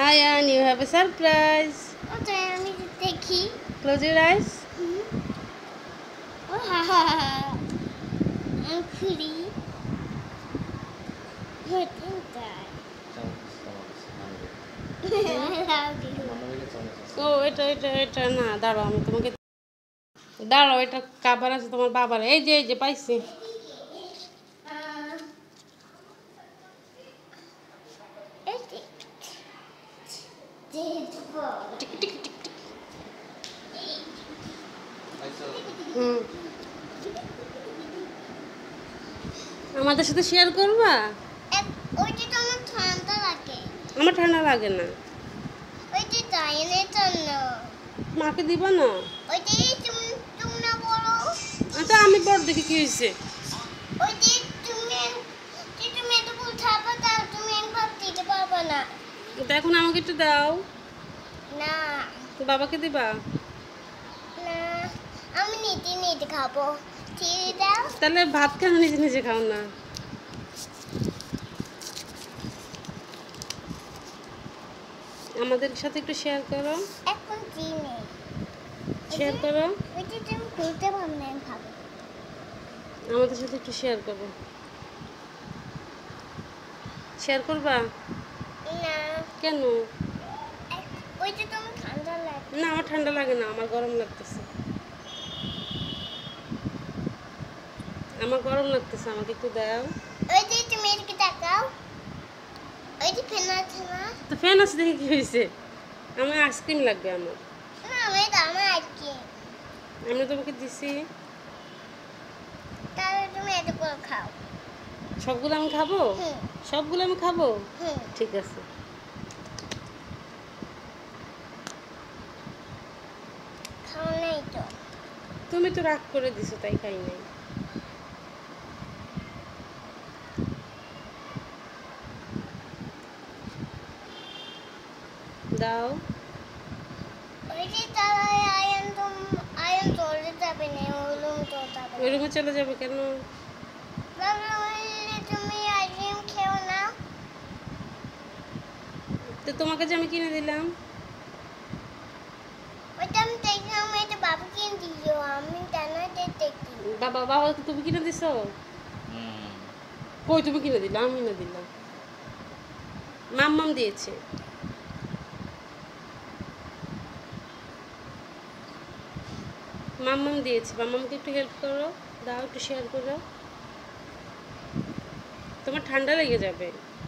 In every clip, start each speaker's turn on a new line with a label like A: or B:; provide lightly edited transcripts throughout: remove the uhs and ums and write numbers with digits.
A: Ayan, you have a surprise.
B: Okay, I need to take key.
A: Close your eyes.
B: Oh, ha ha ha. I'm pretty. What is that? I love you.
A: ও এটা না, দাঁড়াও আমি তোমাকে দাঁড়াও, এটা কাবার আছে তোমার বাবার। এই যে পাইছি। টিক টিক টিক টিক। হুম, আমাদের সাথে শেয়ার করবা?
B: ওইটা তো আমার ঠান্ডা লাগে।
A: আমার ঠান্ডা লাগে না।
B: ওইটা ডাইনের জন্য।
A: মাকে দিবা না?
B: ওইটাই তুমি না বলো।
A: আচ্ছা আমি পর দেখি কি হয়েছে।
B: ওইটাই তুমি এত বলতে হবে, তা তুমি একবার দিতে পারবে না।
A: এটা এখন আমাকে একটু দাও।
B: না
A: তো বাবাকে দিবা?
B: না, আমি নিজে খাবো। ঠিক দাও।
A: তাহলে ভাত কেন নিজে নিজে খাও না? আমাদের সাথে একটু শেয়ার করো।
B: এখন চিনি
A: শেয়ার করো।
B: ওইটা তুমি খুলতে পারবে না, খাবো।
A: আমাদের সাথে একটু শেয়ার করো। শেয়ার করবা?
B: না
A: কেন?
B: ওইটা তুমি ঠান্ডা লাগে।
A: না আমার ঠান্ডা লাগে না, আমার গরম লাগতেছে। আমার গরম লাগতেছে, আমাকে একটু দাও।
B: ওইটা তুমি এদিকে তাকাও। ওইটা ফ্যান আছে না?
A: তো ফ্যান আছে দেখে কি হয়েছে? আমার আইসক্রিম লাগবে আমার।
B: না আমার আজকে।
A: আমি তোমাকে দিছি।
B: তাহলে তুমি এটা করে খাও।
A: সবগুলো আমি খাবো?
B: হুম।
A: সবগুলো আমি খাবো?
B: হুম।
A: ঠিক আছে।
B: খাও নাই তো।
A: তুমি তো রাগ করে দিছো তাই খাই নাই। দাও।
B: ওই যে তারা আয়ন চলে যাবে না, ওলুম তো যাবে।
A: ওই রুমে চলে যাবে কেন?
B: বাবা বললে তুমি আইসক্রিম খেও না।
A: তো তোমাকে যে আমি কিনে দিলাম।
B: ওইটা আমি দেখলাম, এটা বাবা কিনে দিল, আমি জানাতে দেখি।
A: বাবাকে তুমি কিনে দিছো? কই তুমি কিনে দিলা? আমি না দিলাম, মাম্মাম দিয়েছে। মাম্মাম দিয়েছে, মাম্মামকে একটু হেল্প করো, দাও একটু শেয়ার করো। তোমার ঠান্ডা লেগে যাবে।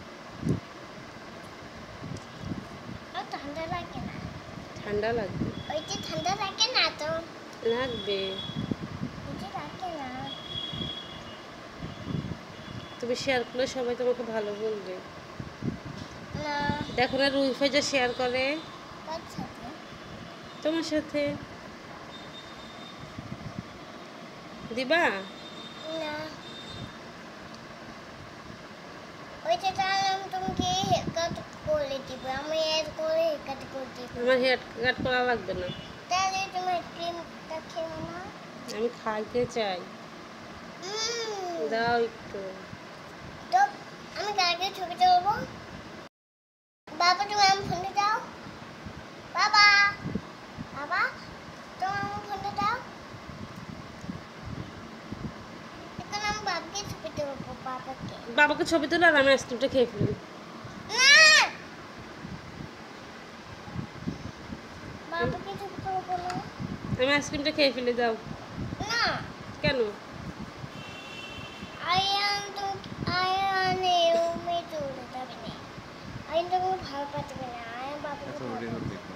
B: আর ঠান্ডা লাগে না।
A: ঠান্ডা লাগবে।
B: ওইটা ঠান্ডা লাগে না তো।
A: লাগবে।
B: ওইটা লাগে না।
A: তুমি শেয়ার করলে সবাই তোমাকে ভালো বলবে।
B: না।
A: দেখো না রুইফা যা শেয়ার করে
B: কার সাথে?
A: তোমার সাথে। দিবা?
B: না। ওইটা তাহলে আমি তোমাকে হেয়ার কাট করে দিব, আমি এর করে হেয়ার কাট করে দিব।
A: আমার হেয়ার কাট করা লাগবে না।
B: তাহলে তুমি ক্রিমটা খেও না।
A: আমি খাইতে চাই। দাও একটু।
B: তো আমি কালকে ছবি তুলবো। বাবা তুমি আমার ফোনটা দাও। বাবা বাবা তুমি আমার ফোনটা দাও। এখন আমি বাবাকে ছবি তুলবো।
A: বাবাকে ছবি তুলে আর আমি আইসক্রিমটা খেয়ে ফেলি।
B: না, বাবাকে ছবি তুলবো না।
A: আমি আইসক্রিমটা খেয়ে ফেলি, দাও।
B: না।
A: কেন?
B: আয়ানে ও মেয়ে তুলতে যাবে না। আয়ান তো ভালো পাচ্ছে না। আয়ান বাবাকে